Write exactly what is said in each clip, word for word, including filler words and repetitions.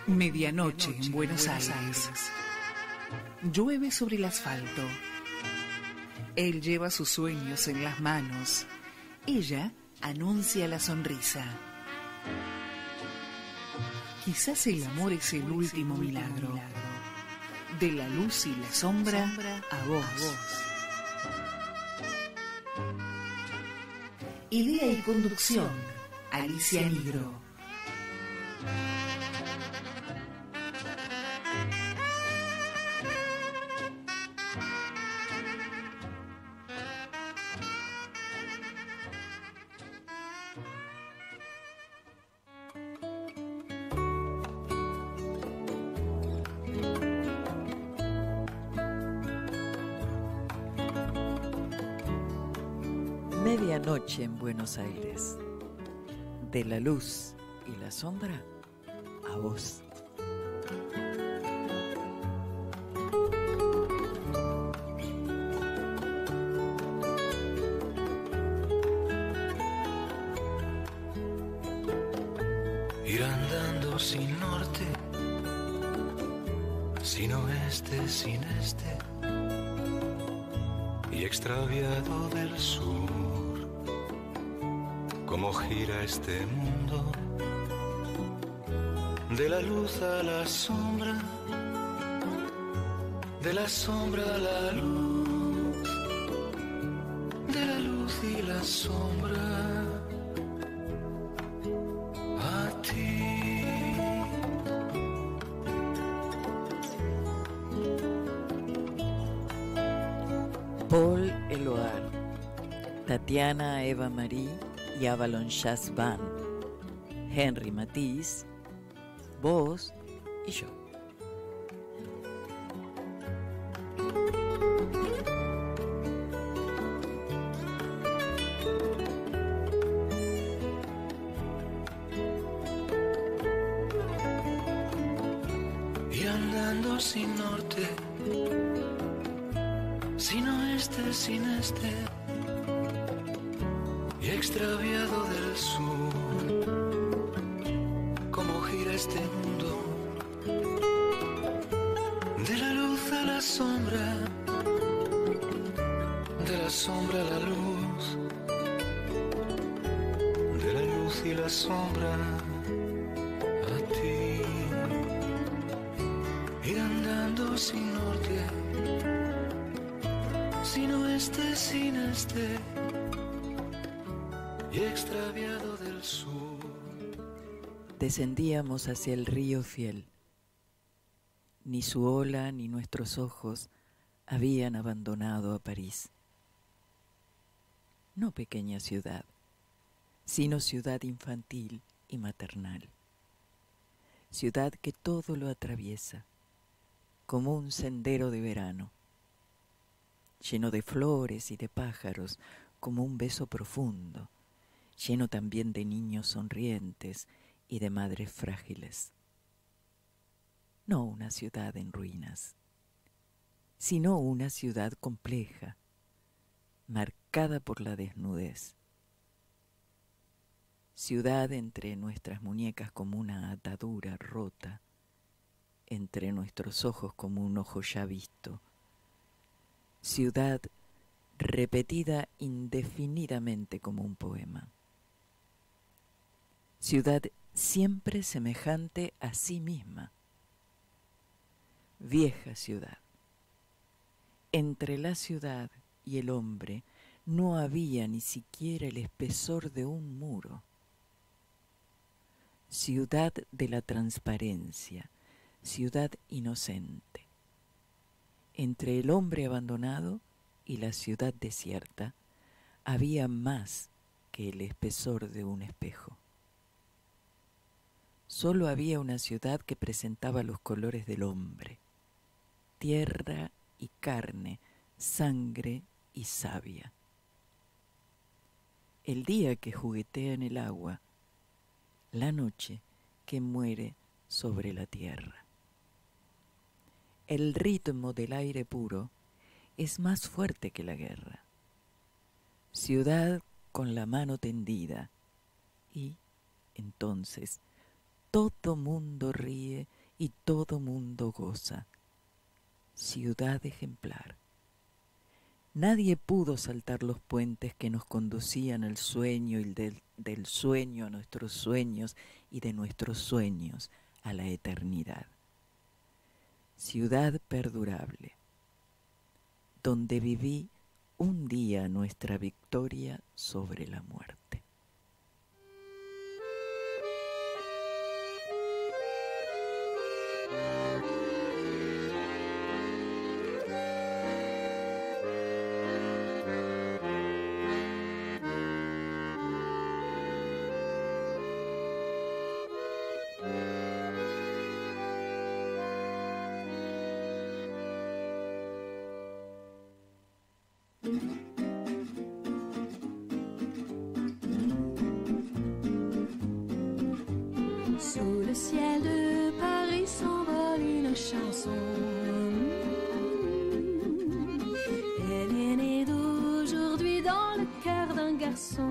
Medianoche en Buenos Aires. Llueve sobre el asfalto. Él lleva sus sueños en las manos. Ella anuncia la sonrisa. Quizás el amor es el último milagro. De la luz y la sombra a vos. Idea y conducción, Alicia Nigro. Medianoche en Buenos Aires. De la luz y la sombra a vos. Ir andando sin norte, sin oeste, sin este, y extraviado del sur. Cómo gira este mundo, de la luz a la sombra, de la sombra a la luz, de la luz y la sombra a ti. Paul Eluard, Tatiana Eva Marie y Avalon Jazz Band, Henry Matisse, vos y yo. Ir andando sin norte, sin oeste, sin este, y extraviado del sur. Cómo gira este mundo, de la luz a la sombra, de la sombra a la luz, de la luz y la sombra a ti. Ir andando sin norte, sin oeste, sin este, y extraviado del sur. Descendíamos hacia el río Fiel. Ni su ola ni nuestros ojos habían abandonado a París. No pequeña ciudad, sino ciudad infantil y maternal. Ciudad que todo lo atraviesa, como un sendero de verano, lleno de flores y de pájaros, como un beso profundo, lleno también de niños sonrientes y de madres frágiles. No una ciudad en ruinas, sino una ciudad compleja, marcada por la desnudez. Ciudad entre nuestras muñecas como una atadura rota, entre nuestros ojos como un ojo ya visto. Ciudad repetida indefinidamente como un poema. Ciudad siempre semejante a sí misma. Vieja ciudad. Entre la ciudad y el hombre no había ni siquiera el espesor de un muro. Ciudad de la transparencia, ciudad inocente. Entre el hombre abandonado y la ciudad desierta había más que el espesor de un espejo. Solo había una ciudad que presentaba los colores del hombre, tierra y carne, sangre y savia. El día que juguetea en el agua, la noche que muere sobre la tierra. El ritmo del aire puro es más fuerte que la guerra. Ciudad con la mano tendida y, entonces, todo mundo ríe y todo mundo goza. Ciudad ejemplar. Nadie pudo saltar los puentes que nos conducían al sueño y del, del sueño a nuestros sueños y de nuestros sueños a la eternidad. Ciudad perdurable, donde viví un día nuestra victoria sobre la muerte. Sous le ciel de Paris s'envole une chanson. Elle est née d'aujourd'hui dans le cœur d'un garçon.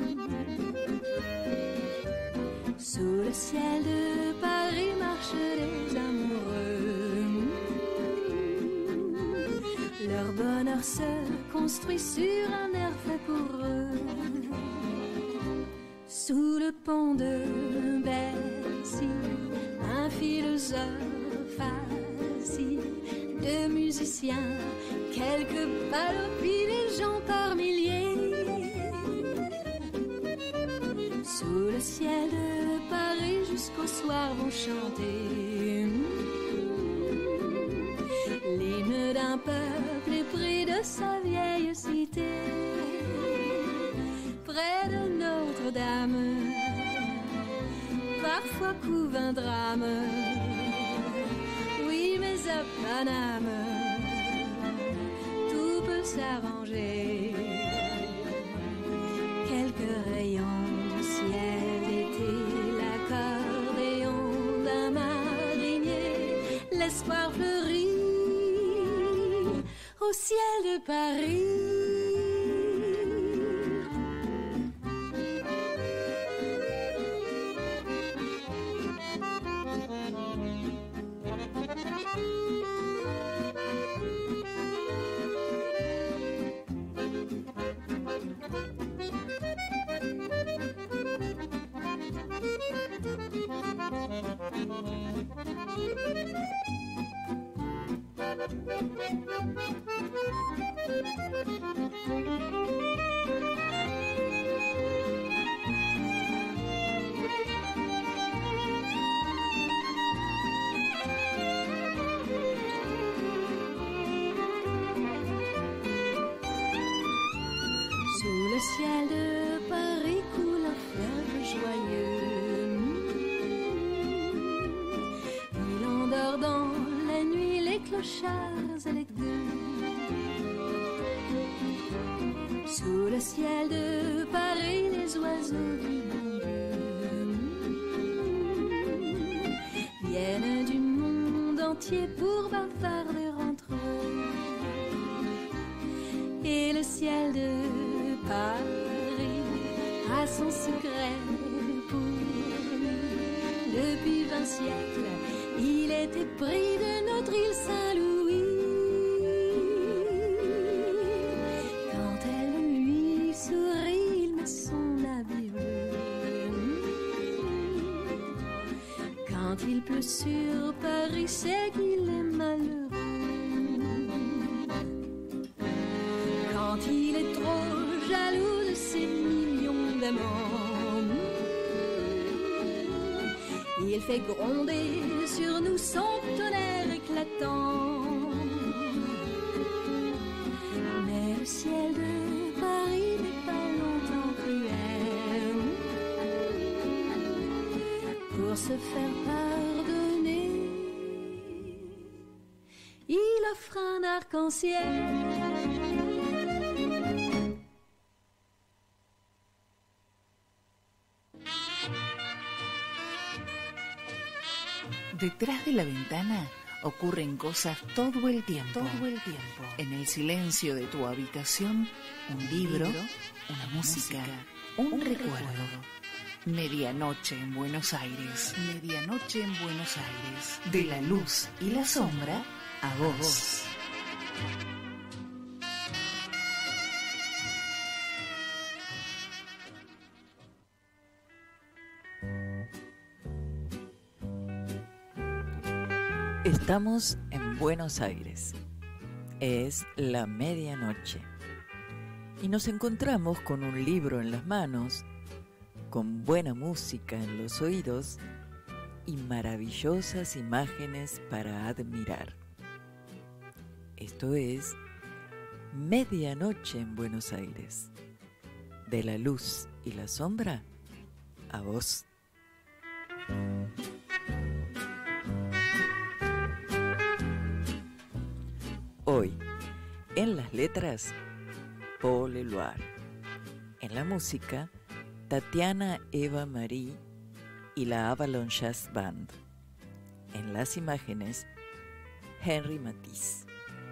Sous le ciel de Paris marchent les amoureux. Leur bonheur se construit sur un air fait pour eux. Sous le pont de Bercy, un philosophe assis, deux musiciens, quelques ballots, puis les gens par milliers. Sous le ciel de Paris jusqu'au soir vont chanter l'hymne d'un peuple épris de sa vieille cité. Près de Notre-Dame, parfois couve un drame. Oui, mais à Paname, tout peut s'arranger. Quelques rayons du ciel d'été, l'accordéon d'un marinier, l'espoir fleurit au ciel de Paris. Sous le ciel de Paris coule un fleuve joyeux. Il endort dans la nuit les clochards et les gueux. Sous le ciel de Paris les oiseaux du bon Dieu viennent du monde entier pour bavarder entre eux. Et le ciel de Paris a son secret pour lui. Depuis vingt siècles, il est épris de notre île Saint-Louis. Quand elle lui sourit, il met son habit bleu. Quand il pleut sur Paris, c'est qu'il est malheureux. Quand il est trop jaloux de ses millions d'amants, il fait gronder sur nous son tonnerre éclatant. Mais le ciel de Paris n'est pas longtemps cruel. Pour se faire pardonner, il offre un arc-en-ciel. Detrás de la ventana ocurren cosas todo el tiempo. Todo el tiempo. En el silencio de tu habitación, un libro, una música, un recuerdo. Medianoche en Buenos Aires. Medianoche en Buenos Aires. De la luz y la sombra a vos. Estamos en Buenos Aires. Es la medianoche. Y nos encontramos con un libro en las manos, con buena música en los oídos y maravillosas imágenes para admirar. Esto es Medianoche en Buenos Aires. De la luz y la sombra a vos. Hoy, en las letras, Paul Éluard. En la música, Tatiana Eva Marie y la Avalon Jazz Band. En las imágenes, Henri Matisse.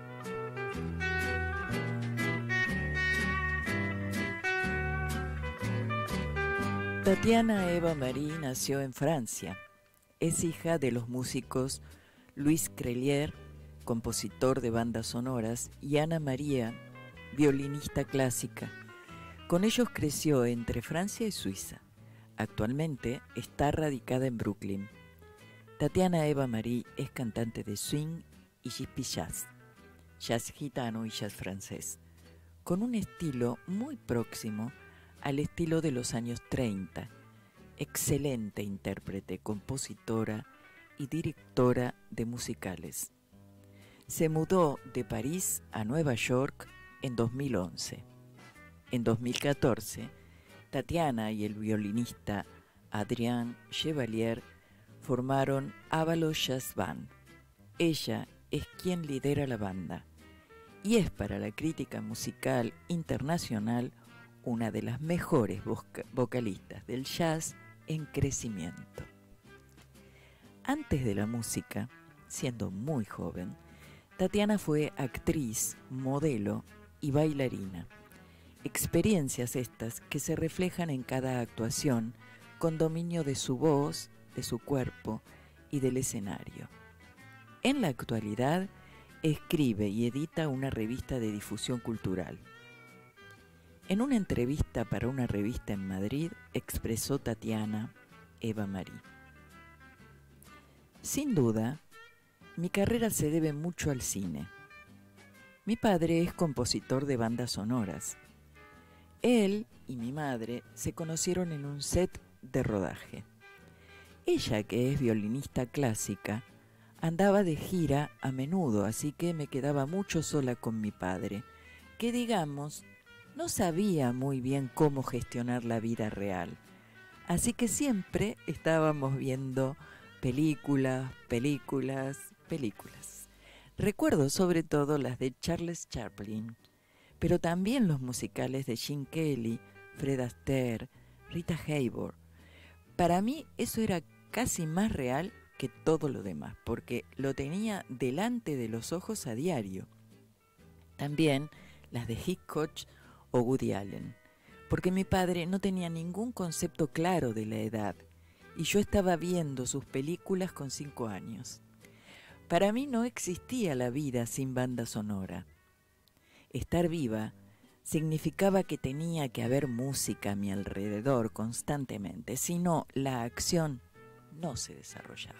Tatiana Eva Marie nació en Francia. Es hija de los músicos Louis Créllier, compositor de bandas sonoras, y Ana María, violinista clásica. Con ellos creció entre Francia y Suiza. Actualmente está radicada en Brooklyn. Tatiana Eva Marie es cantante de swing y gypsy jazz, jazz gitano y jazz francés, con un estilo muy próximo al estilo de los años treinta. Excelente intérprete, compositora y directora de musicales. Se mudó de París a Nueva York en dos mil once. En dos mil catorce, Tatiana y el violinista Adrien Chevalier formaron Avalon Jazz Band. Ella es quien lidera la banda y es para la crítica musical internacional una de las mejores voca- vocalistas del jazz en crecimiento. Antes de la música, siendo muy joven, Tatiana fue actriz, modelo y bailarina. Experiencias estas que se reflejan en cada actuación con dominio de su voz, de su cuerpo y del escenario. En la actualidad, escribe y edita una revista de difusión cultural. En una entrevista para una revista en Madrid, expresó Tatiana Eva Marie: sin duda, mi carrera se debe mucho al cine. Mi padre es compositor de bandas sonoras. Él y mi madre se conocieron en un set de rodaje. Ella, que es violinista clásica, andaba de gira a menudo, así que me quedaba mucho sola con mi padre, que digamos, no sabía muy bien cómo gestionar la vida real. Así que siempre estábamos viendo películas, películas, películas. Recuerdo sobre todo las de Charles Chaplin, pero también los musicales de Gene Kelly, Fred Astaire, Rita Hayworth. Para mí eso era casi más real que todo lo demás, porque lo tenía delante de los ojos a diario. También las de Hitchcock o Woody Allen, porque mi padre no tenía ningún concepto claro de la edad, y yo estaba viendo sus películas con cinco años. Para mí no existía la vida sin banda sonora. Estar viva significaba que tenía que haber música a mi alrededor constantemente, si no, la acción no se desarrollaba.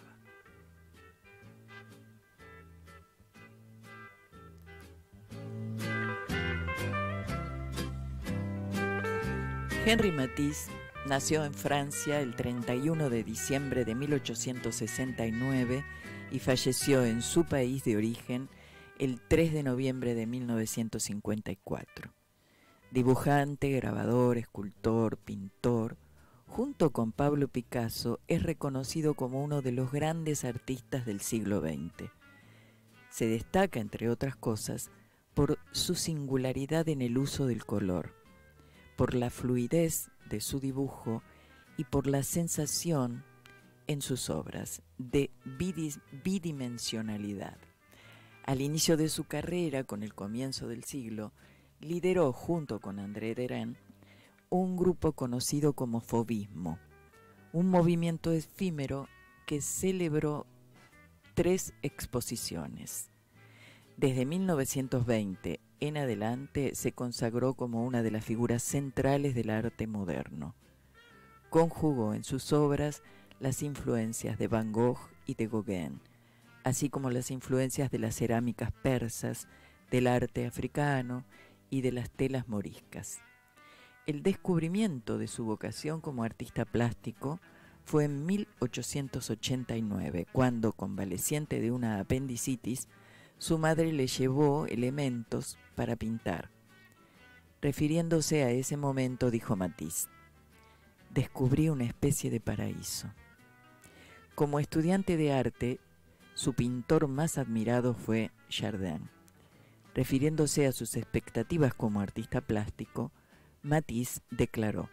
Henri Matisse nació en Francia el treinta y uno de diciembre de mil ochocientos sesenta y nueve y falleció en su país de origen el tres de noviembre de mil novecientos cincuenta y cuatro. Dibujante, grabador, escultor, pintor, junto con Pablo Picasso, es reconocido como uno de los grandes artistas del siglo veinte. Se destaca, entre otras cosas, por su singularidad en el uso del color, por la fluidez de su dibujo y por la sensación en sus obras de bidimensionalidad. Al inicio de su carrera, con el comienzo del siglo, lideró junto con André Derain un grupo conocido como Fauvismo, un movimiento efímero que celebró tres exposiciones. Desde mil novecientos veinte en adelante se consagró como una de las figuras centrales del arte moderno. Conjugó en sus obras las influencias de Van Gogh y de Gauguin, así como las influencias de las cerámicas persas, del arte africano y de las telas moriscas. El descubrimiento de su vocación como artista plástico fue en mil ochocientos ochenta y nueve, cuando, convaleciente de una apendicitis, su madre le llevó elementos para pintar. Refiriéndose a ese momento, dijo Matisse: descubrí una especie de paraíso. Como estudiante de arte, su pintor más admirado fue Chardin. Refiriéndose a sus expectativas como artista plástico, Matisse declaró: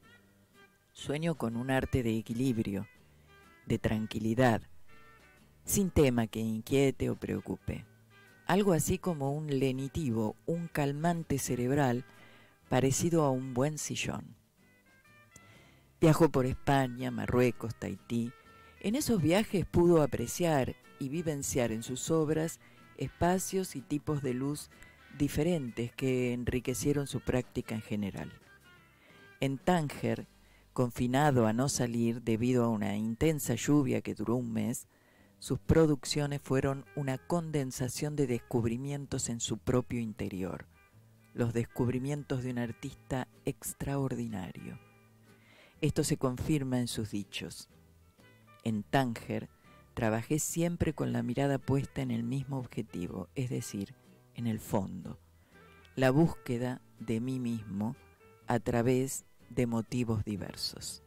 sueño con un arte de equilibrio, de tranquilidad, sin tema que inquiete o preocupe. Algo así como un lenitivo, un calmante cerebral parecido a un buen sillón. Viajó por España, Marruecos, Tahití. En esos viajes pudo apreciar y vivenciar en sus obras espacios y tipos de luz diferentes que enriquecieron su práctica en general. En Tánger, confinado a no salir debido a una intensa lluvia que duró un mes, sus producciones fueron una condensación de descubrimientos en su propio interior, los descubrimientos de un artista extraordinario. Esto se confirma en sus dichos: en Tánger trabajé siempre con la mirada puesta en el mismo objetivo, es decir, en el fondo, la búsqueda de mí mismo a través de motivos diversos.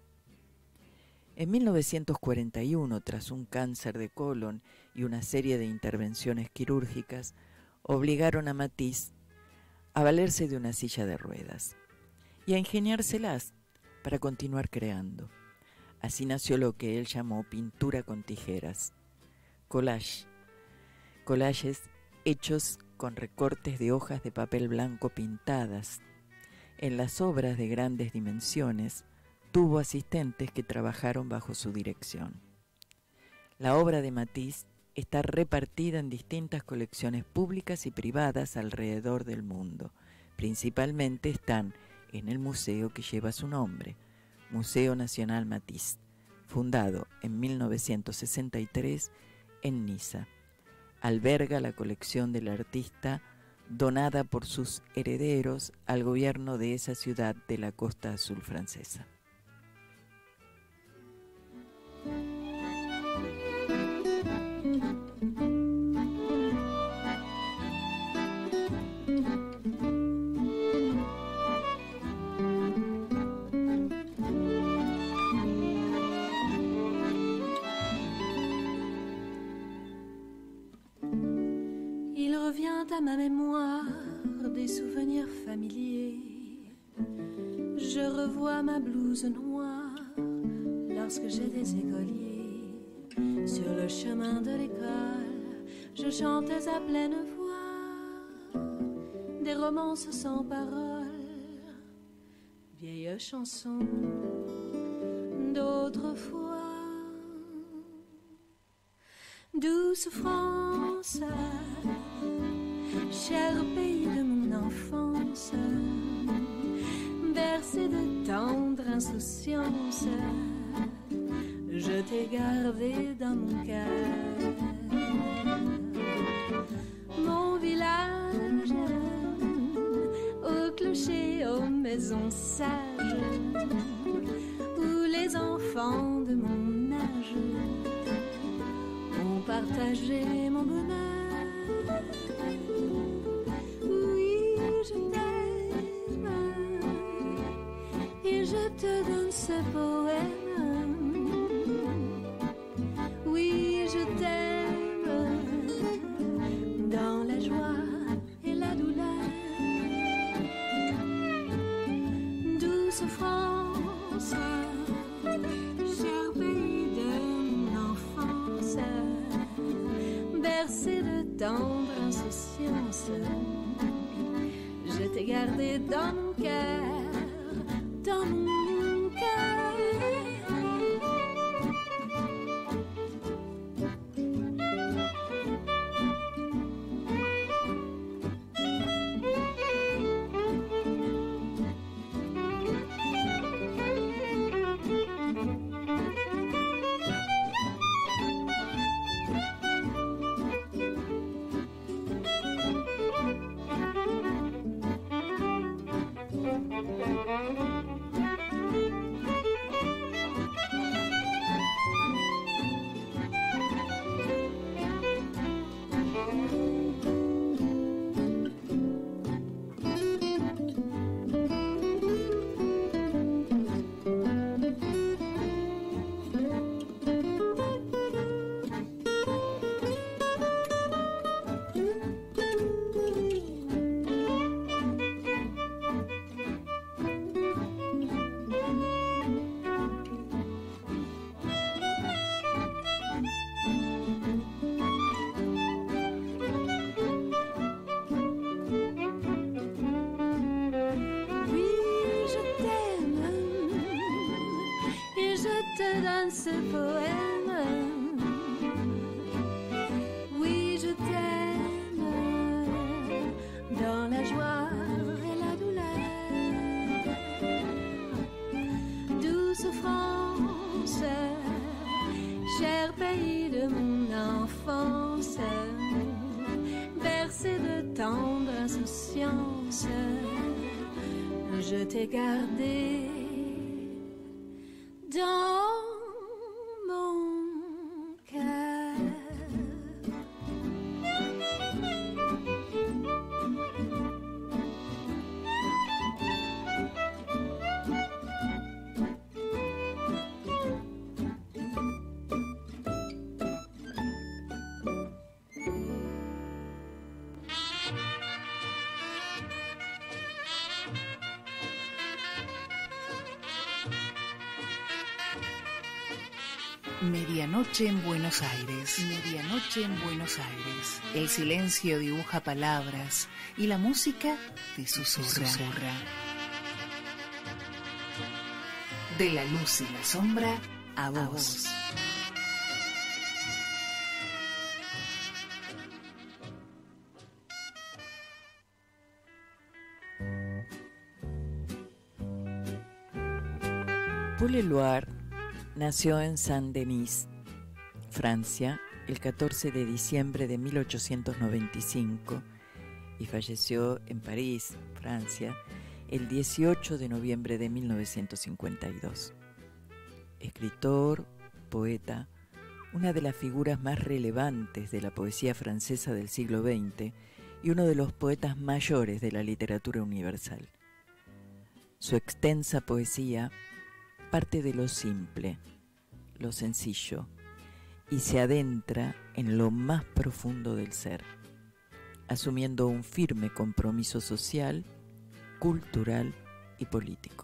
En mil novecientos cuarenta y uno, tras un cáncer de colon y una serie de intervenciones quirúrgicas, obligaron a Matisse a valerse de una silla de ruedas y a ingeniárselas para continuar creando. Así nació lo que él llamó pintura con tijeras, collage, collages hechos con recortes de hojas de papel blanco pintadas. En las obras de grandes dimensiones tuvo asistentes que trabajaron bajo su dirección. La obra de Matisse está repartida en distintas colecciones públicas y privadas alrededor del mundo. Principalmente están en el museo que lleva su nombre, Museo Nacional Matisse, fundado en mil novecientos sesenta y tres en Niza. Alberga la colección del artista donada por sus herederos al gobierno de esa ciudad de la Costa Azul francesa. À ma mémoire des souvenirs familiers, je revois ma blouse noire lorsque j'étais écolier. Sur le chemin de l'école, je chantais à pleine voix des romances sans paroles, vieilles chansons d'autrefois. Douce France, cher pays de mon enfance, bercé de tendre insouciance, je t'ai gardé dans mon cœur. Mon village, au clocher, aux maisons sages, où les enfants de mon âge ont partagé mon bonheur. Je donne ce poème, oui je t'aime, dans la joie et la douleur. Douce France, cher pays de mon enfance, bercé de tendre insouciance, je t'ai gardé dans mon cœur, dans mon cœur. Ce poème, oui je t'aime, dans la joie et la douleur, douce France, cher pays de mon enfance, bercé de tendre insouciance, je t'ai gardé dans Medianoche en Buenos Aires. Medianoche en Buenos Aires. El silencio dibuja palabras y la música te susurra. susurra. De la luz y la sombra a vos. A vos. Paul Éluard nació en Saint-Denis, Francia, el catorce de diciembre de mil ochocientos noventa y cinco y falleció en París, Francia, el dieciocho de noviembre de mil novecientos cincuenta y dos. Escritor, poeta, una de las figuras más relevantes de la poesía francesa del siglo veinte y uno de los poetas mayores de la literatura universal. Su extensa poesía parte de lo simple, lo sencillo, y se adentra en lo más profundo del ser, asumiendo un firme compromiso social, cultural y político.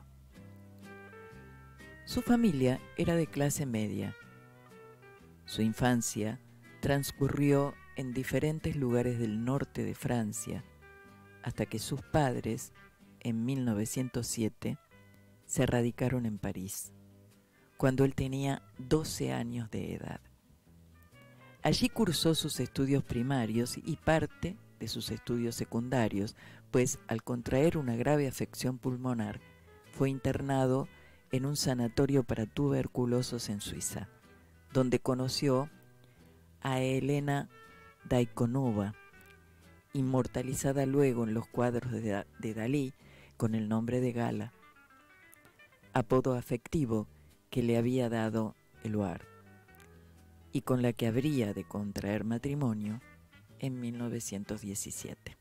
Su familia era de clase media. Su infancia transcurrió en diferentes lugares del norte de Francia, hasta que sus padres, en mil novecientos siete, se radicaron en París, cuando él tenía doce años de edad. Allí cursó sus estudios primarios y parte de sus estudios secundarios, pues al contraer una grave afección pulmonar, fue internado en un sanatorio para tuberculosos en Suiza, donde conoció a Elena Daikonova, inmortalizada luego en los cuadros de, de Dalí con el nombre de Gala, apodo afectivo que le había dado Éluard, y con la que habría de contraer matrimonio en mil novecientos diecisiete.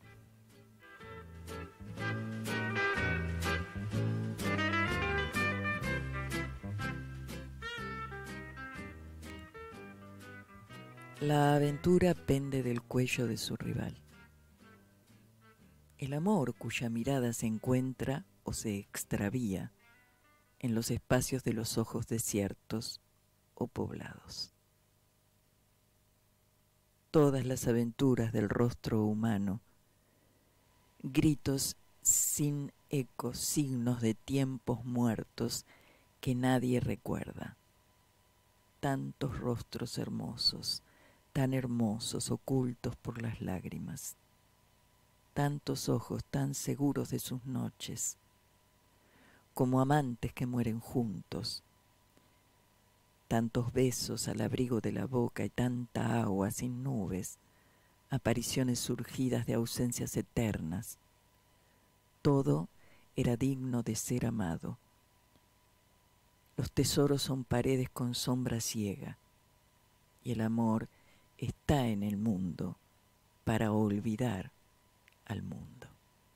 La aventura pende del cuello de su rival. El amor cuya mirada se encuentra o se extravía en los espacios de los ojos desiertos o poblados. Todas las aventuras del rostro humano, gritos sin eco, signos de tiempos muertos que nadie recuerda. Tantos rostros hermosos, tan hermosos, ocultos por las lágrimas. Tantos ojos tan seguros de sus noches, como amantes que mueren juntos, tantos besos al abrigo de la boca y tanta agua sin nubes, apariciones surgidas de ausencias eternas, todo era digno de ser amado. Los tesoros son paredes con sombra ciega, y el amor está en el mundo para olvidar al mundo.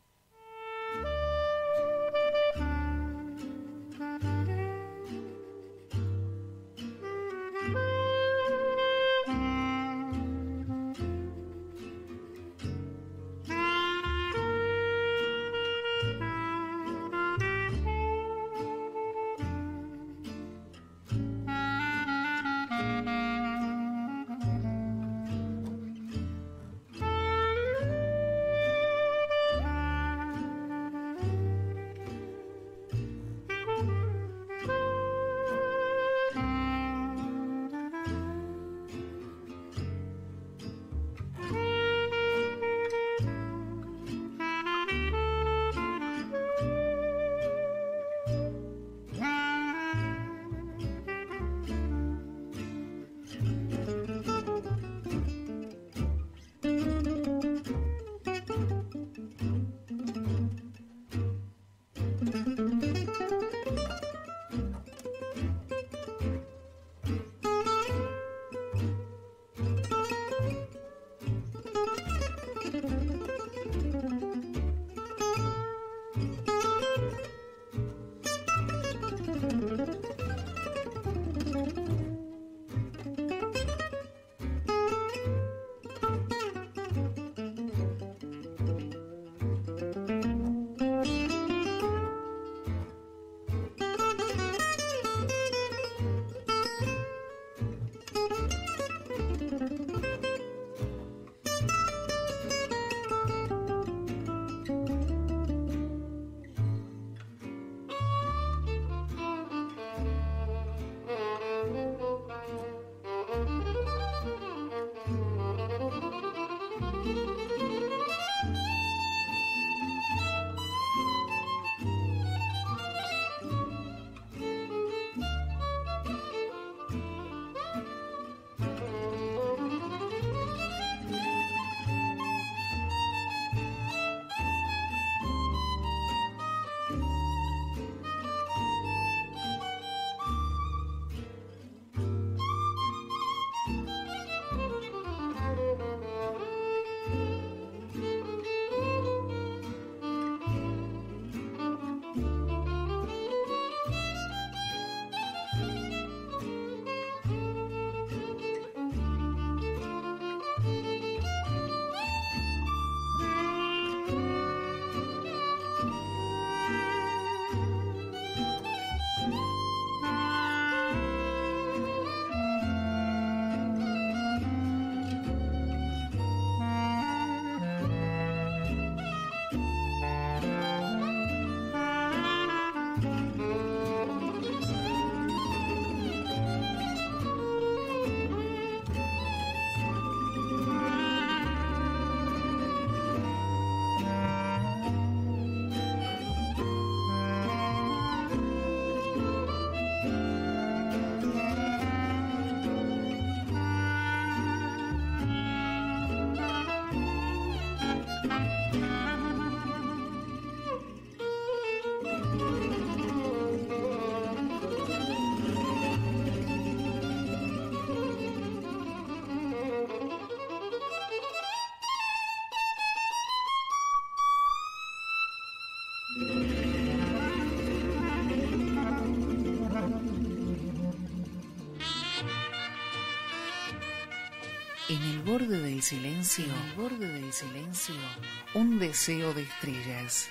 En el borde del silencio, en el borde del silencio, un deseo de estrellas.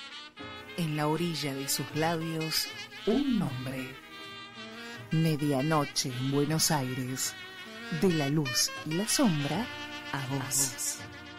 En la orilla de sus labios, un nombre. Medianoche en Buenos Aires. De la luz y la sombra a vos. A vos.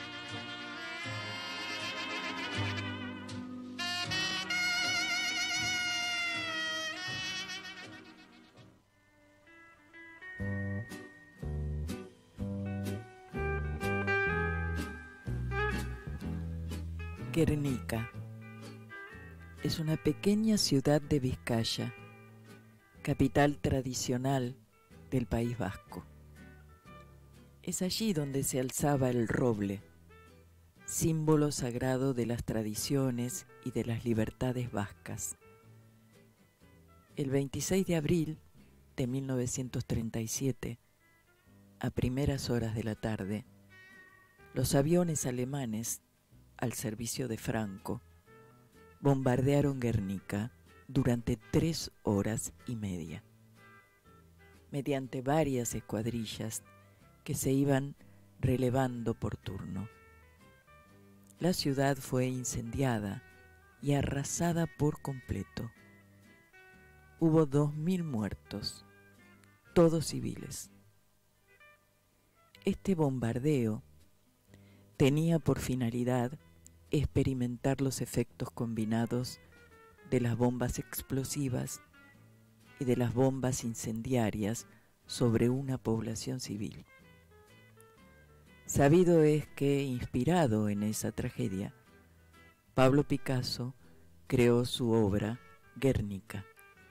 Guernica es una pequeña ciudad de Vizcaya, capital tradicional del País Vasco. Es allí donde se alzaba el roble, símbolo sagrado de las tradiciones y de las libertades vascas. El veintiséis de abril de mil novecientos treinta y siete, a primeras horas de la tarde, los aviones alemanes, al servicio de Franco, bombardearon Guernica durante tres horas y media, mediante varias escuadrillas que se iban relevando por turno. La ciudad fue incendiada y arrasada por completo. Hubo dos mil muertos, todos civiles. Este bombardeo tenía por finalidad experimentar los efectos combinados de las bombas explosivas y de las bombas incendiarias sobre una población civil. Sabido es que, inspirado en esa tragedia, Pablo Picasso creó su obra Guernica.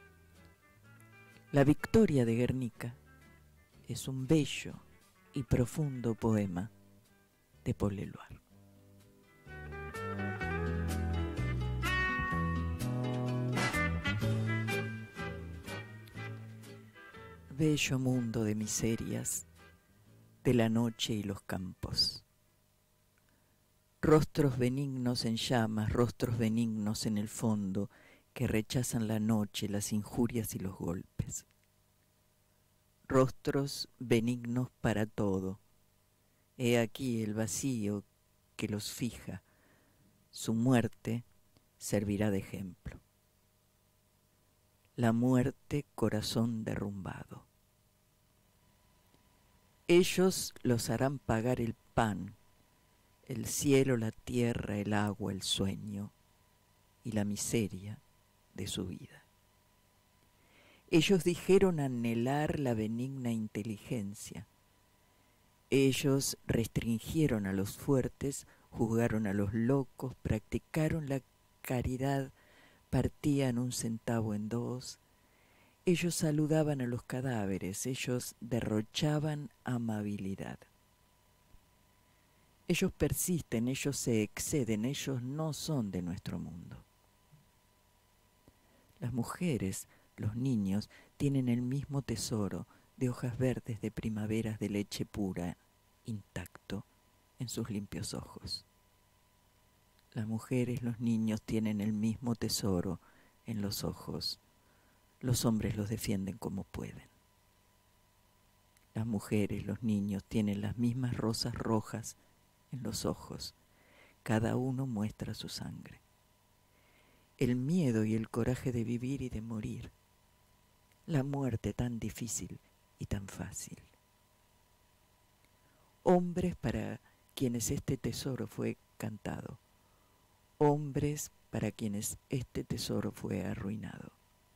La victoria de Guernica es un bello y profundo poema de Paul Eluard. Bello mundo de miserias, de la noche y los campos. Rostros benignos en llamas, rostros benignos en el fondo, que rechazan la noche, las injurias y los golpes. Rostros benignos para todo. He aquí el vacío que los fija. Su muerte servirá de ejemplo. La muerte, corazón derrumbado. Ellos los harán pagar el pan, el cielo, la tierra, el agua, el sueño y la miseria de su vida. Ellos dijeron anhelar la benigna inteligencia. Ellos restringieron a los fuertes, juzgaron a los locos, practicaron la caridad, partían un centavo en dos. Ellos saludaban a los cadáveres, ellos derrochaban amabilidad. Ellos persisten, ellos se exceden, ellos no son de nuestro mundo. Las mujeres, los niños, tienen el mismo tesoro de hojas verdes de primaveras de leche pura, intacto en sus limpios ojos. Las mujeres, los niños tienen el mismo tesoro en los ojos. Los hombres los defienden como pueden. Las mujeres, los niños tienen las mismas rosas rojas en los ojos. Cada uno muestra su sangre. El miedo y el coraje de vivir y de morir. La muerte tan difícil y tan fácil. Hombres para quienes este tesoro fue cantado. Hombres para quienes este tesoro fue arruinado.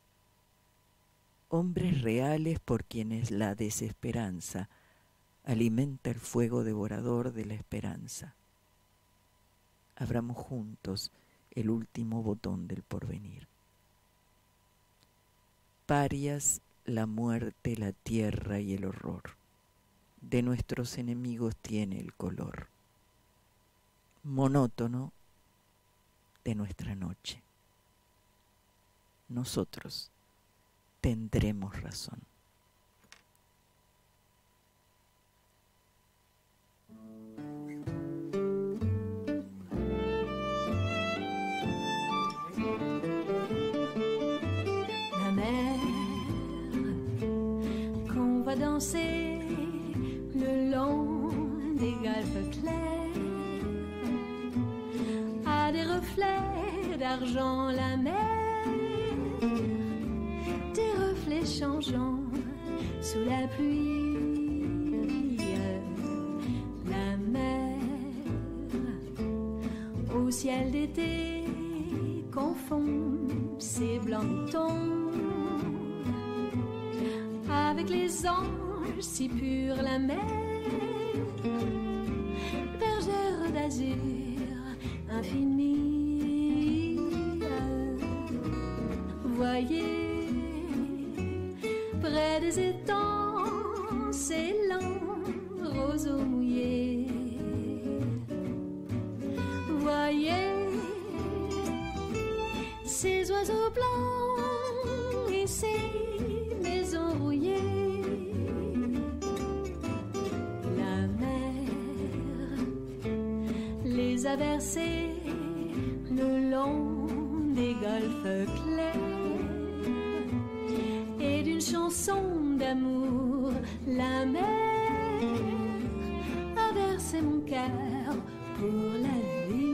Hombres reales por quienes la desesperanza alimenta el fuego devorador de la esperanza. Abramos juntos el último botón del porvenir. Parias, la muerte, la tierra y el horror. De nuestros enemigos tiene el color monótono de nuestra noche. Nosotros tendremos razón. La mer qu'on va danser le long des galles claires a des reflets d'argent. La mer, des reflets changeants sous la pluie. La mer au ciel d'été confond ses blancs tons avec les anges si purs. La mer, bergère d'azur infini. Voyez près des étangs ces lents roseaux mouillés. oiseaux blancs et ces maisons rouillées. La mer les a versés le long des golfes clairs, et d'une chanson d'amour la mer a versé mon cœur pour la vie.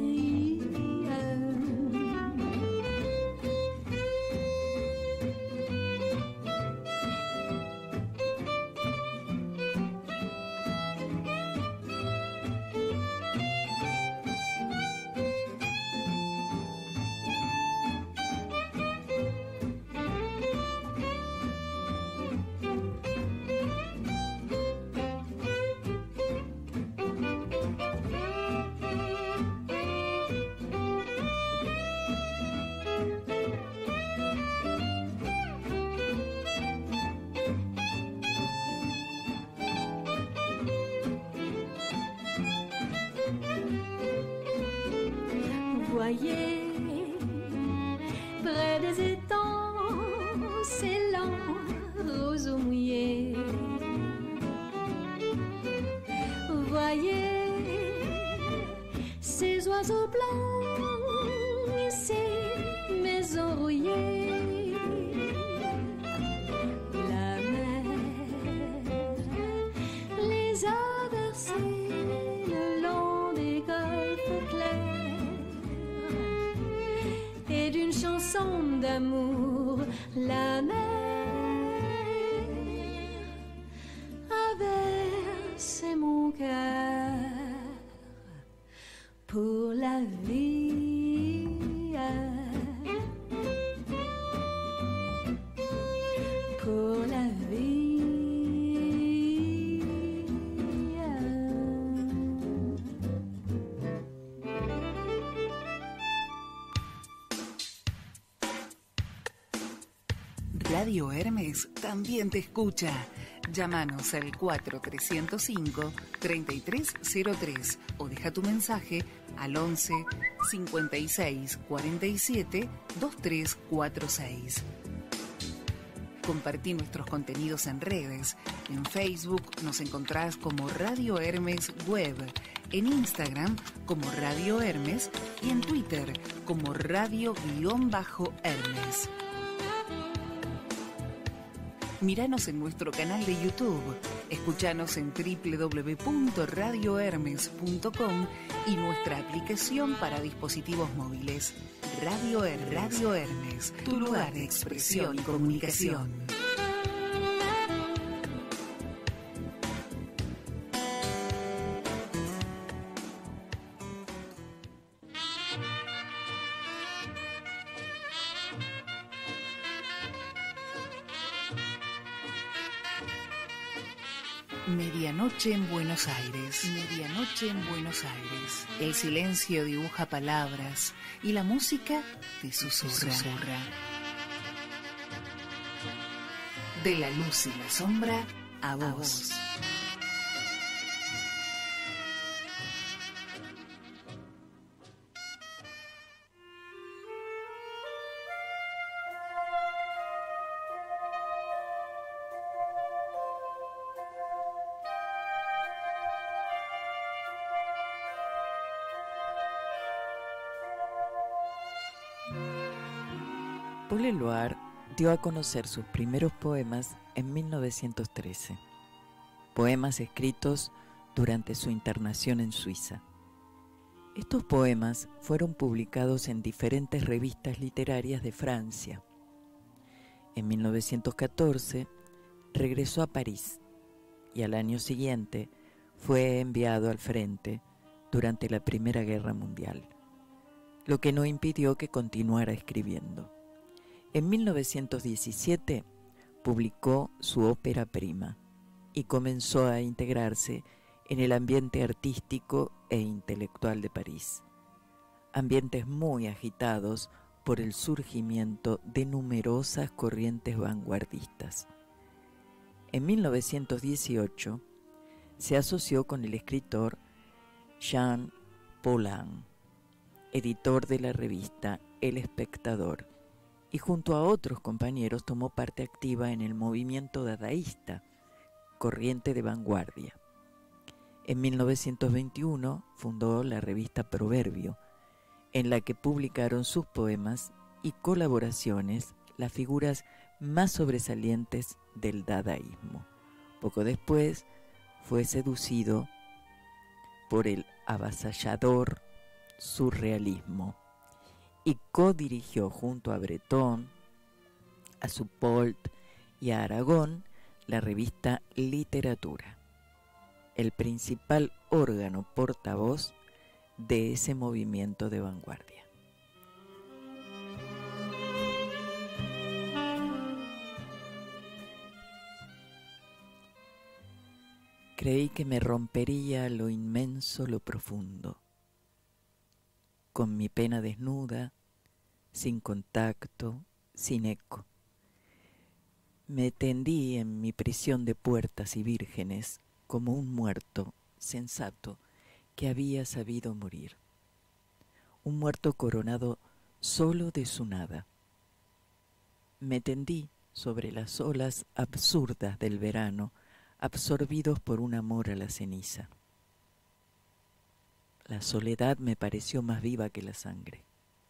Voyez, près des étangs, ces lents roseaux mouillés. Voyez, ces oiseaux blancs et ces maisons rouillées. La mer les a versés le long des golfes clairs, et d'une chanson d'amour la mer a versé mon cœur pour la vie. Pour la vie. Radio Hermes también te escucha. Llámanos al cuatro tres cero cinco, tres tres cero tres o deja tu mensaje al once, cincuenta y seis, cuarenta y siete, veintitrés cuarenta y seis. Compartí nuestros contenidos en redes. En Facebook nos encontrás como Radio Hermes Web, en Instagram como Radio Hermes y en Twitter como Radio-Hermes. Míranos en nuestro canal de YouTube, escuchanos en doble u doble u doble u punto radio hermes punto com y nuestra aplicación para dispositivos móviles. Radio Hermes, Radio Hermes, tu lugar de expresión y comunicación. Medianoche en Buenos Aires. Medianoche en Buenos Aires. El silencio dibuja palabras y la música te susurra. susurra. De la luz y la sombra a vos. A vos. Paul Eluard dio a conocer sus primeros poemas en mil novecientos trece, poemas escritos durante su internación en Suiza. Estos poemas fueron publicados en diferentes revistas literarias de Francia. En mil novecientos catorce regresó a París y al año siguiente fue enviado al frente durante la Primera Guerra Mundial, lo que no impidió que continuara escribiendo. En mil novecientos diecisiete publicó su ópera prima y comenzó a integrarse en el ambiente artístico e intelectual de París, ambientes muy agitados por el surgimiento de numerosas corrientes vanguardistas. En mil novecientos dieciocho se asoció con el escritor Jean Paulhan, editor de la revista El Espectador, y junto a otros compañeros tomó parte activa en el movimiento dadaísta, corriente de vanguardia. En mil novecientos veintiuno fundó la revista Proverbio, en la que publicaron sus poemas y colaboraciones las figuras más sobresalientes del dadaísmo. Poco después fue seducido por el avasallador surrealismo y codirigió junto a Breton, a Soupault y a Aragón la revista Literatura, el principal órgano portavoz de ese movimiento de vanguardia. Creí que me rompería lo inmenso, lo profundo. Con mi pena desnuda, sin contacto, sin eco. Me tendí en mi prisión de puertas y vírgenes como un muerto sensato que había sabido morir. Un muerto coronado solo de su nada. Me tendí sobre las olas absurdas del verano, absorbidos por un amor a la ceniza. La soledad me pareció más viva que la sangre.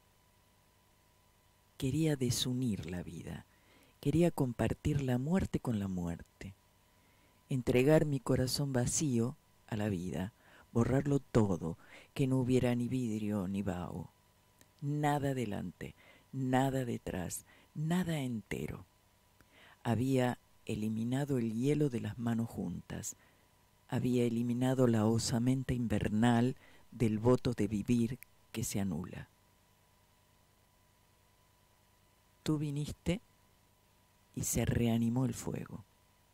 Quería desunir la vida, quería compartir la muerte con la muerte, entregar mi corazón vacío a la vida, borrarlo todo, que no hubiera ni vidrio ni vaho, nada delante, nada detrás, nada entero. Había eliminado el hielo de las manos juntas, había eliminado la osamenta invernal del voto de vivir que se anula. Tú viniste y se reanimó el fuego.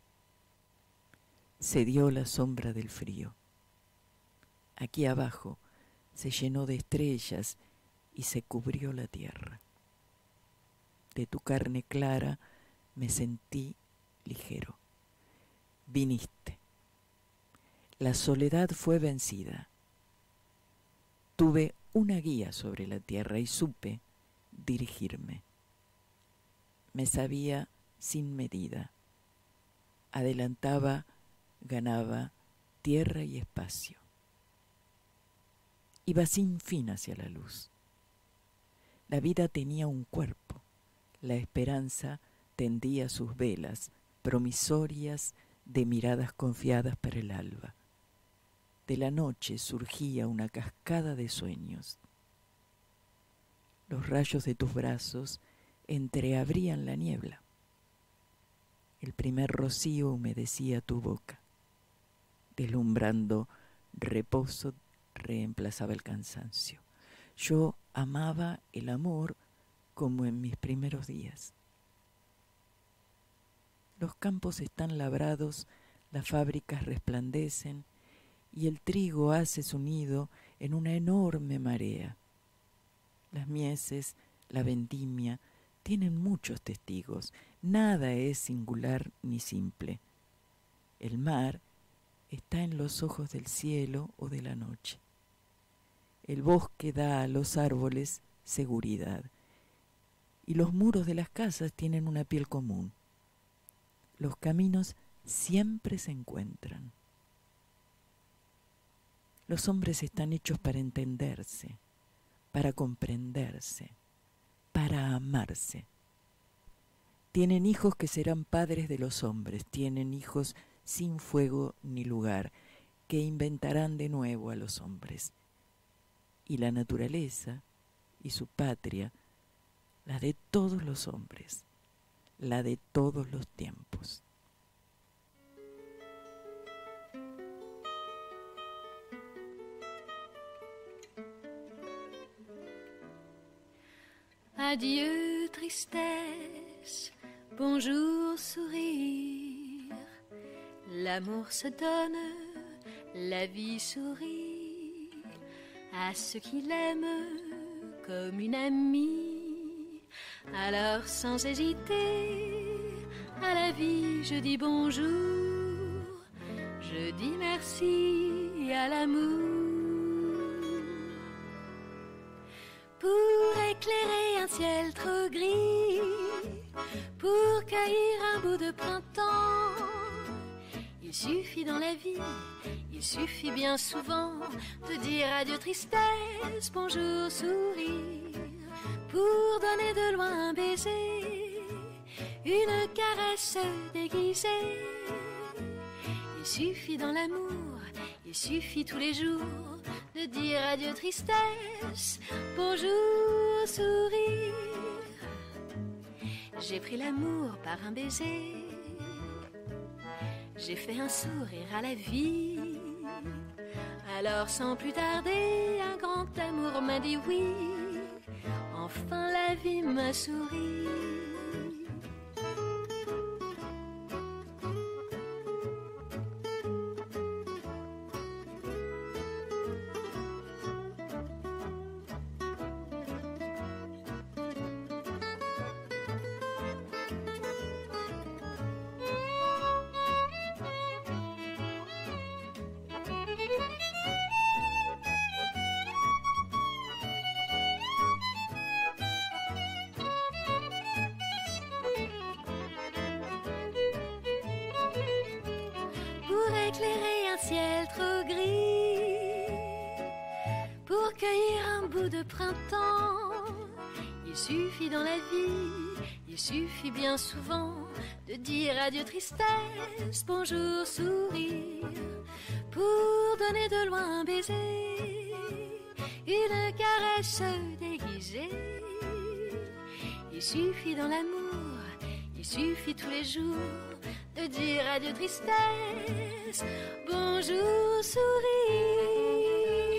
Se dio la sombra del frío. Aquí abajo se llenó de estrellas y se cubrió la tierra. De tu carne clara me sentí ligero. Viniste. La soledad fue vencida. Tuve una guía sobre la tierra y supe dirigirme. Me sabía sin medida. Adelantaba, ganaba tierra y espacio. Iba sin fin hacia la luz. La vida tenía un cuerpo. La esperanza tendía sus velas, promisorias de miradas confiadas para el alba. De la noche surgía una cascada de sueños. Los rayos de tus brazos entreabrían la niebla. El primer rocío humedecía tu boca. Deslumbrando reposo reemplazaba el cansancio. Yo amaba el amor como en mis primeros días. Los campos están labrados, las fábricas resplandecen y el trigo hace su nido en una enorme marea. Las mieses, la vendimia, tienen muchos testigos. Nada es singular ni simple. El mar está en los ojos del cielo o de la noche. El bosque da a los árboles seguridad y los muros de las casas tienen una piel común. Los caminos siempre se encuentran. Los hombres están hechos para entenderse, para comprenderse, para amarse. Tienen hijos que serán padres de los hombres, tienen hijos sin fuego ni lugar, que inventarán de nuevo a los hombres. Y la naturaleza y su patria, la de todos los hombres, la de todos los tiempos. Adieu tristesse, bonjour sourire. L'amour se donne, la vie sourit à ceux qui l'aiment comme une amie. Alors sans hésiter, à la vie je dis bonjour, je dis merci à l'amour. Pour éclairer un ciel trop gris, cueillir un bout de printemps. Il suffit dans la vie, il suffit bien souvent de dire adieu tristesse, bonjour sourire, pour donner de loin un baiser, une caresse déguisée. Il suffit dans l'amour, il suffit tous les jours de dire adieu tristesse, bonjour sourire. J'ai pris l'amour par un baiser, j'ai fait un sourire à la vie. Alors sans plus tarder, un grand amour m'a dit oui. Enfin la vie m'a souri. Pour éclairer un ciel trop gris, pour cueillir un bout de printemps, il suffit dans la vie, il suffit bien souvent de dire adieu tristesse, bonjour sourire, pour donner de loin un baiser, une caresse déguisée. Il suffit dans l'amour, il suffit tous les jours de dire adieu tristesse, bonjour sourire.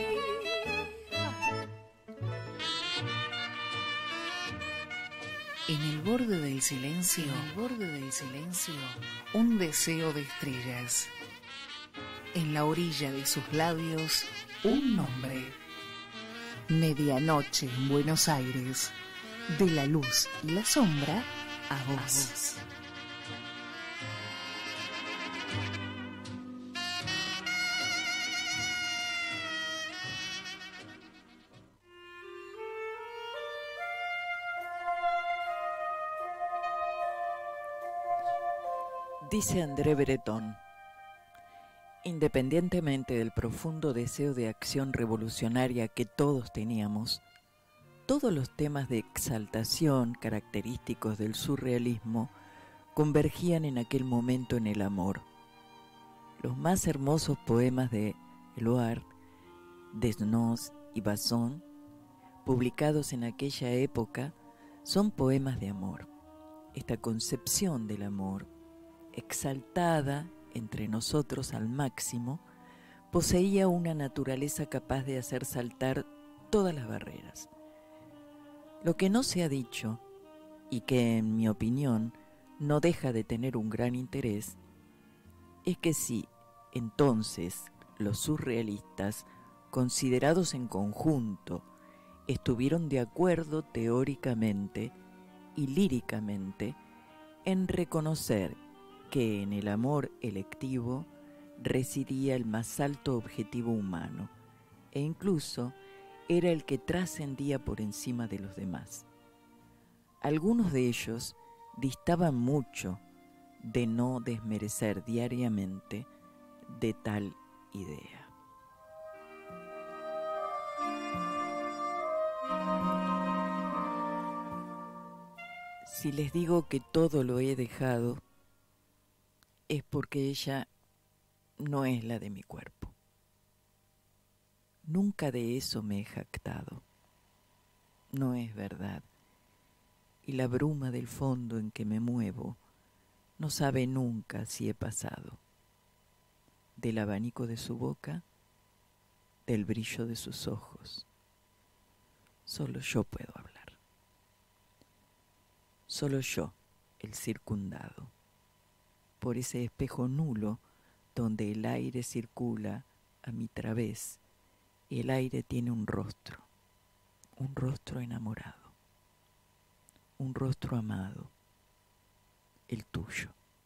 En el borde del silencio, en el borde del silencio, un deseo de estrellas. En la orilla de sus labios, un nombre. Medianoche en Buenos Aires, de la luz y la sombra a vos. Dice André Breton, independientemente del profundo deseo de acción revolucionaria que todos teníamos, todos los temas de exaltación característicos del surrealismo convergían en aquel momento en el amor. Los más hermosos poemas de Éluard, Desnos y Bazin, publicados en aquella época, son poemas de amor. Esta concepción del amor, exaltada entre nosotros al máximo, poseía una naturaleza capaz de hacer saltar todas las barreras. Lo que no se ha dicho, y que en mi opinión no deja de tener un gran interés, es que si entonces los surrealistas, considerados en conjunto, estuvieron de acuerdo teóricamente y líricamente en reconocer que en el amor electivo residía el más alto objetivo humano, e incluso era el que trascendía por encima de los demás. Algunos de ellos distaban mucho de no desmerecer diariamente de tal idea. Si les digo que todo lo he dejado, es porque ella no es la de mi cuerpo. Nunca de eso me he jactado. No es verdad. Y la bruma del fondo en que me muevo no sabe nunca si he pasado del abanico de su boca, del brillo de sus ojos. Solo yo puedo hablar. Solo yo, el circundado, por ese espejo nulo donde el aire circula a mi través, y el aire tiene un rostro, un rostro enamorado, un rostro amado, el tuyo.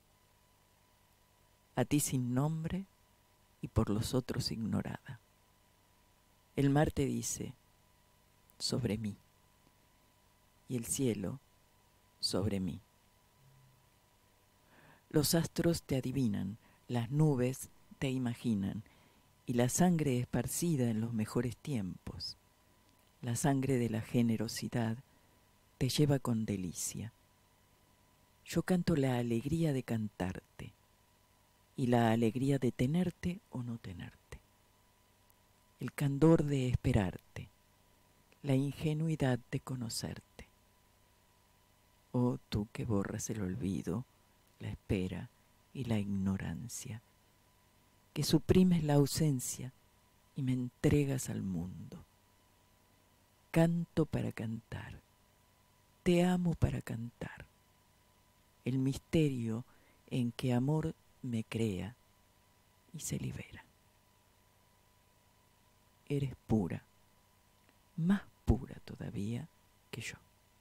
A ti sin nombre y por los otros ignorada. El mar te dice, sobre mí, y el cielo, sobre mí. Los astros te adivinan, las nubes te imaginan, y la sangre esparcida en los mejores tiempos, la sangre de la generosidad, te lleva con delicia. Yo canto la alegría de cantarte y la alegría de tenerte o no tenerte, el candor de esperarte, la ingenuidad de conocerte. Oh, tú que borras el olvido, la espera y la ignorancia, que suprimes la ausencia y me entregas al mundo. Canto para cantar, te amo para cantar, el misterio en que amor me crea y se libera. Eres pura, más pura todavía que yo.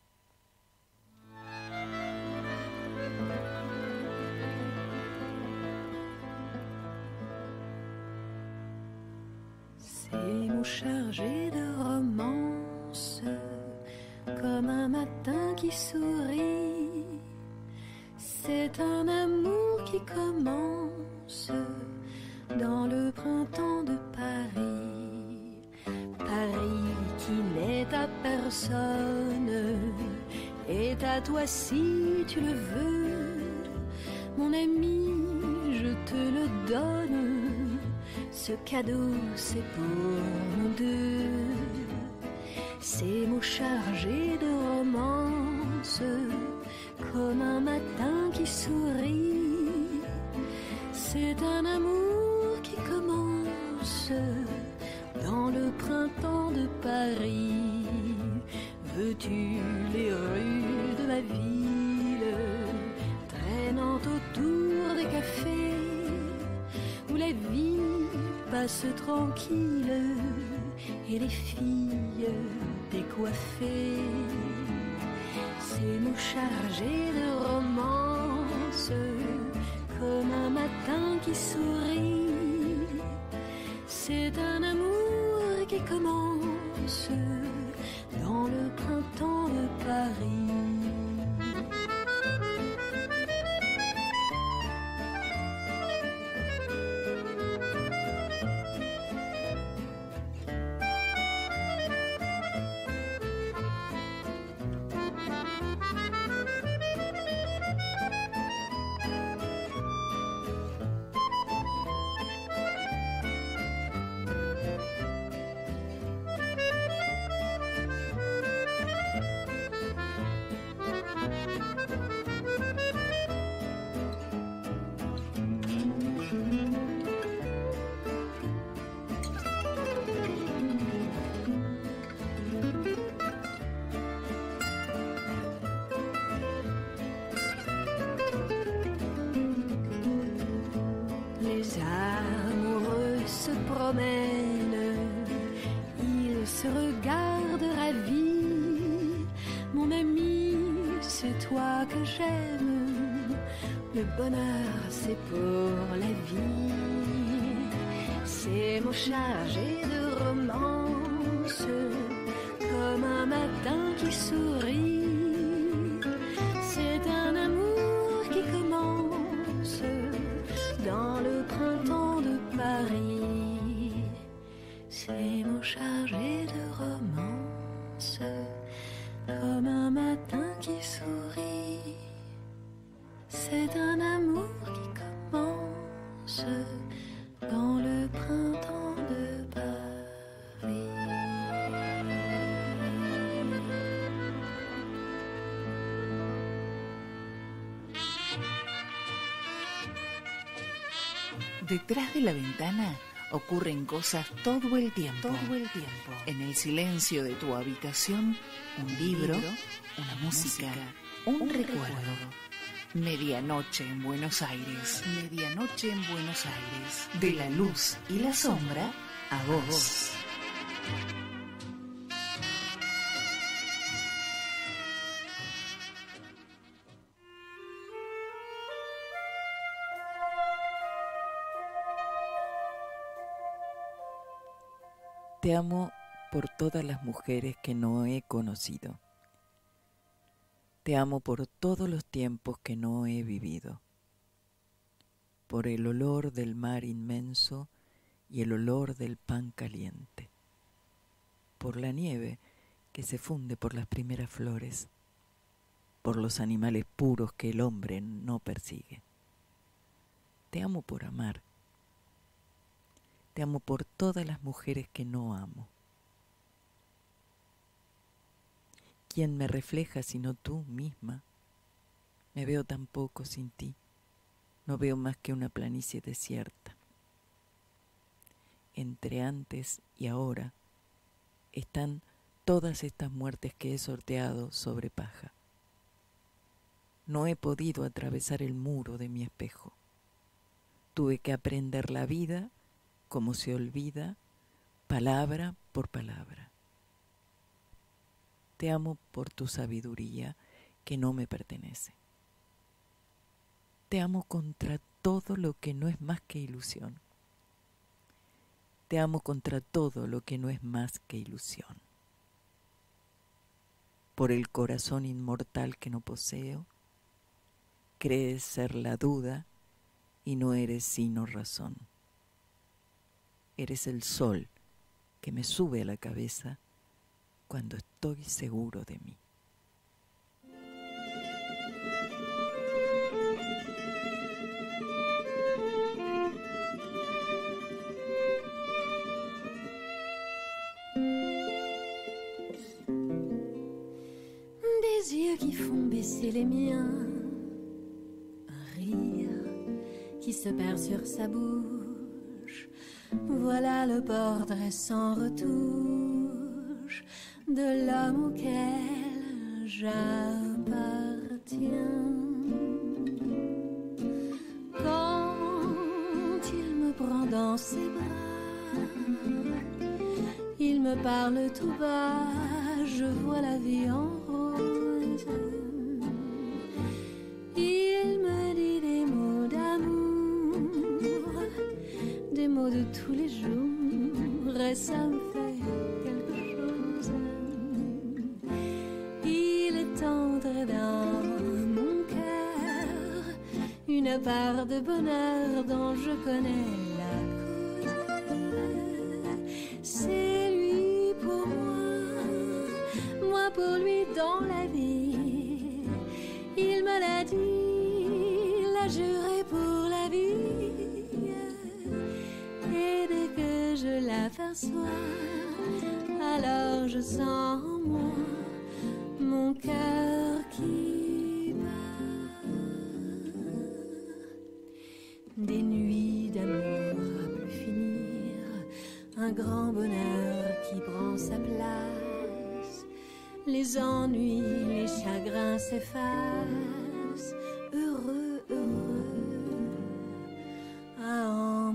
Ces mots chargés de romance, comme un matin qui sourit, c'est un amour qui commence dans le printemps de Paris. Paris qui n'est à personne est à toi si tu le veux. Mon ami, je te le donne, ce cadeau c'est pour nous deux. Ces mots chargés de romance, comme un matin qui sourit, c'est un amour qui commence dans le printemps de Paris. Veux-tu les rues de ma ville, traînant autour des cafés, où la vie passe tranquille et les filles décoiffées. Ces mots chargés de romance, comme un matin qui sourit, c'est un amour qui commence dans le printemps de Paris. Les amoureux se promènent, ils se regardent ravis. Mon ami, c'est toi que j'aime, le bonheur c'est pour la vie. Ces mots chargés de romance, comme un matin qui sourit, c'est un amour qui commence dans le printemps de Paris. Ces mots chargés de romance, comme un matin qui sourit, c'est un amour qui commence dans le printemps de Paris. Detrás de la ventana ocurren cosas todo el tiempo. Todo el tiempo. En el silencio de tu habitación, un libro, una música, un, un recuerdo. recuerdo. Medianoche en Buenos Aires. Medianoche en Buenos Aires. De la luz y la sombra a vos. Te amo por todas las mujeres que no he conocido. Te amo por todos los tiempos que no he vivido. por el olor del mar inmenso y el olor del pan caliente, por la nieve que se funde por las primeras flores, por los animales puros que el hombre no persigue. Te amo por amar. Te amo por todas las mujeres que no amo. ¿Quién me refleja sino tú misma? Me veo tan poco sin ti. No veo más que una planicie desierta. Entre antes y ahora están todas estas muertes que he sorteado sobre paja. No he podido atravesar el muro de mi espejo. Tuve que aprender la vida como se olvida, palabra por palabra. Te amo por tu sabiduría que no me pertenece. Te amo contra todo lo que no es más que ilusión. Te amo contra todo lo que no es más que ilusión. Por el corazón inmortal que no poseo, crees ser la duda y no eres sino razón. Eres el sol que me sube a la cabeza cuando estoy seguro de mí. Des yeux qui font baisser les miens, un rire qui se perd sur sa bouche. Voilà le portrait sans retouche de l'homme auquel j'appartiens. Quand il me prend dans ses bras, il me parle tout bas, je vois la vie en rose. Il me dit des mots d'amour, des mots de tous les jours, et ça me fait quelque chose. Il est entré dans mon cœur une part de bonheur dont je connais la cause. C'est lui pour moi, moi pour lui dans la vie. Il me l'a dit, l'a juré pour la vie. Et dès que je l'aperçois, alors je sens en moi mon cœur qui bat. Des nuits d'amour à plus finir, un grand bonheur qui prend sa place. Les ennuis, les chagrins s'effacent, heureux, heureux à en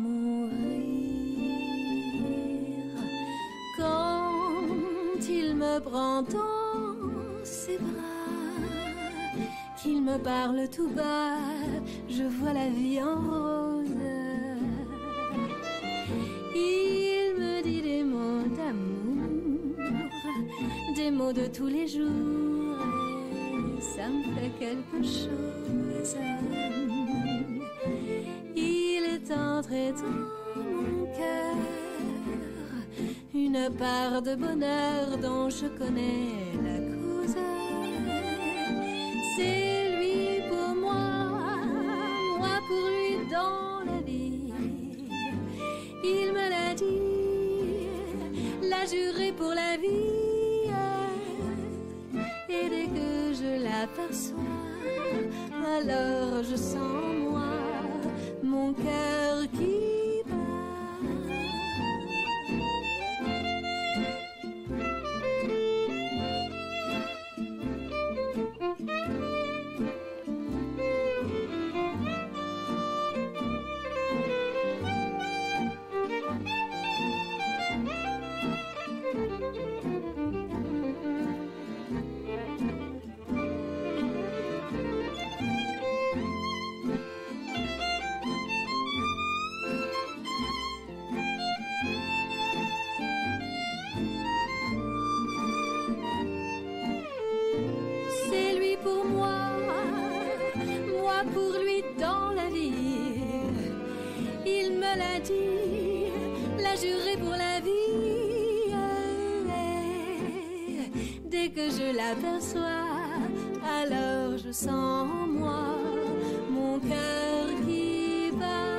mourir. Quand il me prend dans ses bras, qu'il me parle tout bas, je vois la vie en rose. Il me dit des mots d'amour, des mots de tous les jours, et ça me fait quelque chose. Il est entré dans mon cœur une part de bonheur dont je connais la cause. C'est lui pour moi, moi pour lui dans la vie. Il me l'a dit, l'a juré pour la vie. Et dès que je l'aperçois, alors je sens en moi mon cœur qui bat. Pour lui dans la vie, bâti, l'a juré pour la vie. Dès que je l'aperçois, alors je sens en moi mon cœur qui bat.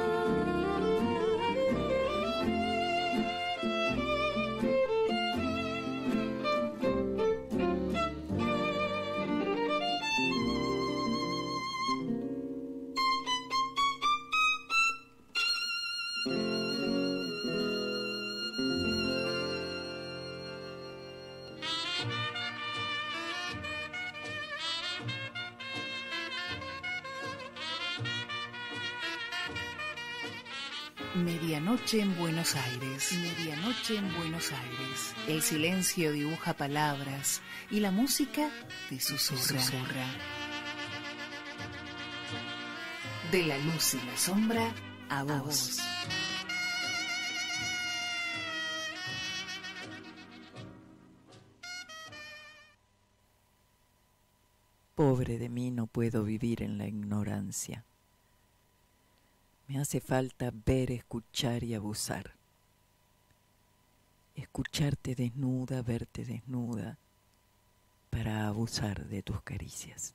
Medianoche en Buenos Aires. Medianoche en Buenos Aires. El silencio dibuja palabras y la música te susurra. susurra. De la luz y la sombra a vos. A vos. Pobre de mí, no puedo vivir en la ignorancia. Me hace falta ver, escuchar y abusar. Escucharte desnuda, verte desnuda, para abusar de tus caricias.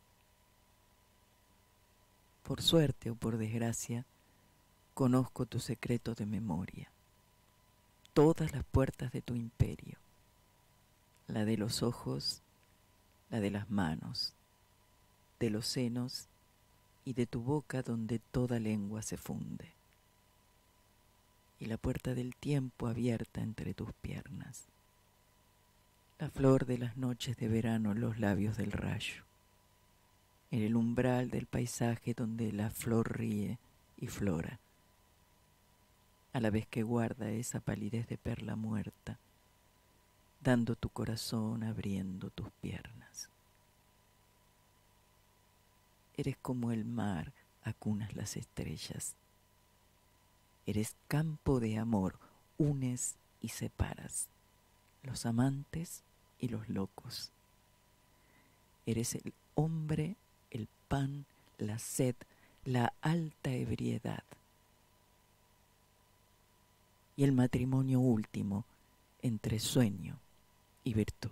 Por suerte o por desgracia, conozco tus secretos de memoria, todas las puertas de tu imperio, la de los ojos, la de las manos, de los senos y de tu boca donde toda lengua se funde, y la puerta del tiempo abierta entre tus piernas, la flor de las noches de verano en los labios del rayo, en el umbral del paisaje donde la flor ríe y flora, a la vez que guarda esa palidez de perla muerta, dando tu corazón, abriendo tus piernas. Eres como el mar, acunas las estrellas. Eres campo de amor, unes y separas los amantes y los locos. Eres el hombre, el pan, la sed, la alta ebriedad. Y el matrimonio último entre sueño y virtud.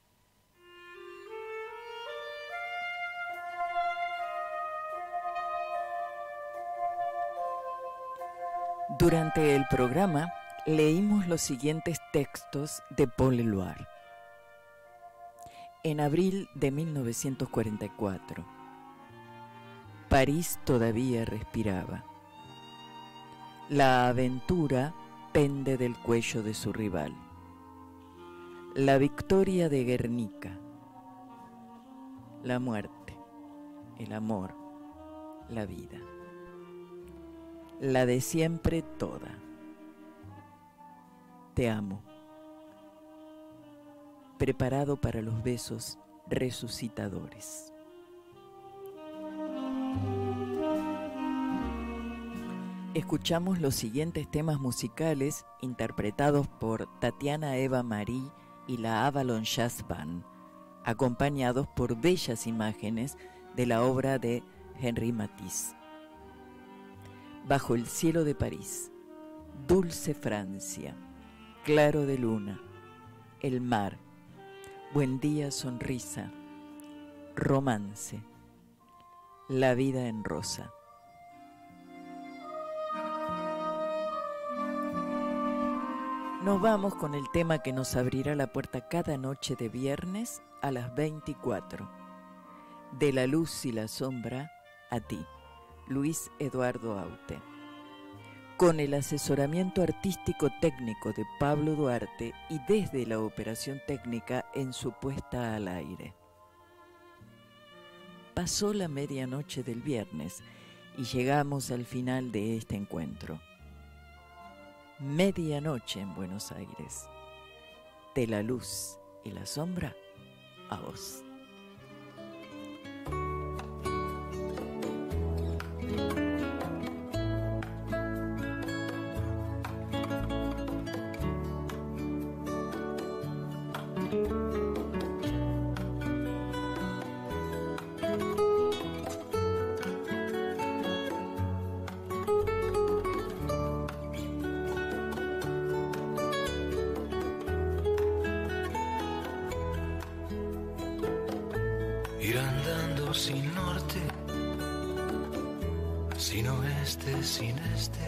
Durante el programa leímos los siguientes textos de Paul Éluard. En abril de mil novecientos cuarenta y cuatro, París todavía respiraba. La aventura pende del cuello de su rival. La victoria de Guernica. La muerte, el amor, la vida. La de siempre toda. Te amo. Preparado para los besos resucitadores. Escuchamos los siguientes temas musicales interpretados por Tatiana Eva Marie y la Avalon Jazz Band, acompañados por bellas imágenes de la obra de Henri Matisse. Bajo el cielo de París, dulce Francia, claro de luna, el mar, buen día, sonrisa, romance, la vida en rosa. Nos vamos con el tema que nos abrirá la puerta cada noche de viernes a las veinticuatro. De la luz y la sombra a ti. Luis Eduardo Aute, con el asesoramiento artístico técnico de Pablo Duarte y desde la operación técnica en su puesta al aire. Pasó la medianoche del viernes y llegamos al final de este encuentro. Medianoche en Buenos Aires, de la luz y la sombra a vos. sino este sin este,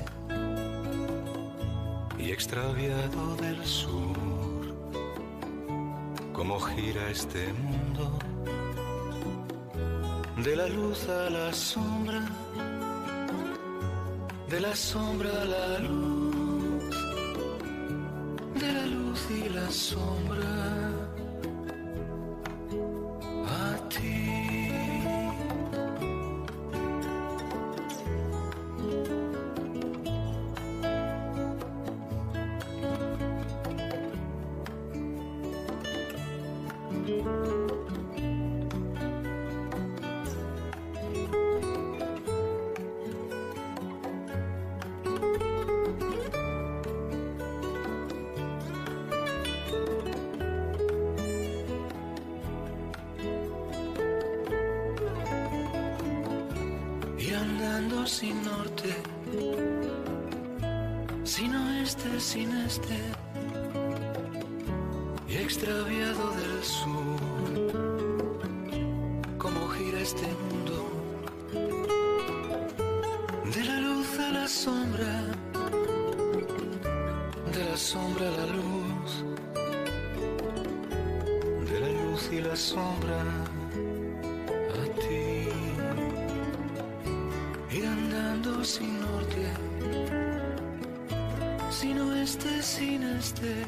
y extraviado del sur, cómo gira este mundo, de la luz a la sombra, de la sombra a la luz, de la luz y la sombra a ti. Sin norte, sin oeste, sin este, y extraviado del sur, cómo gira este mundo, de la luz a la sombra, de la sombra a la luz, de la luz y la sombra a ti. Ir andando sin norte, sin oeste, sin este,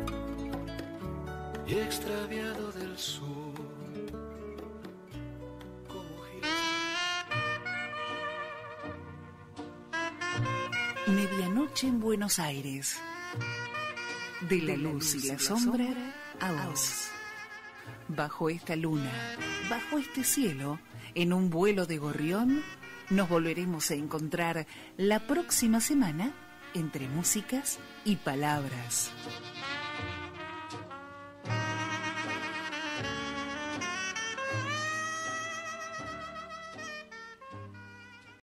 y extraviado del sur. Como Medianoche en Buenos Aires. De la luz y la sombra a vos. Bajo esta luna, bajo este cielo, en un vuelo de gorrión, nos volveremos a encontrar la próxima semana entre músicas y palabras.